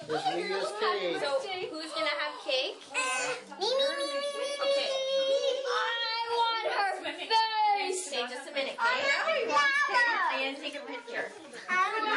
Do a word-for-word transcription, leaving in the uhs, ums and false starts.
There's Mia's cake. So who's gonna have cake? Me, me, me, me, me, Okay. I want her face. Okay, just a minute, okay? I know he wants cake. And take a picture. I don't